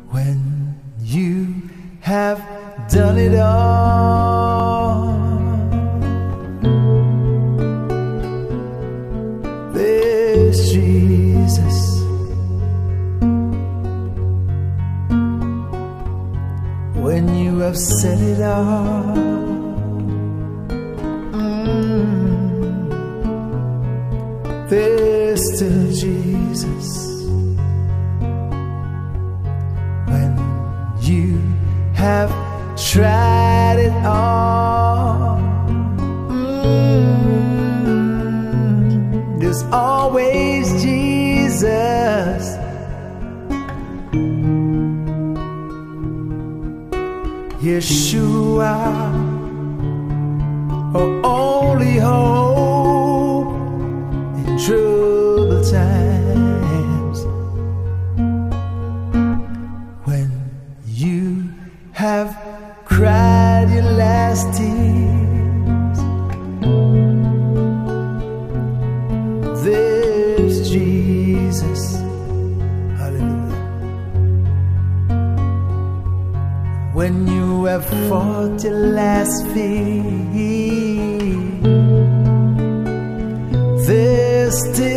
when you have done it all. There's Jesus, when you have said it all. There's still Jesus, when you have tried it all. There's always Jesus, Yeshua, our only hope in troubled times. When you have cried your last tears, there's Jesus, hallelujah. When you have fought your last fight, there's still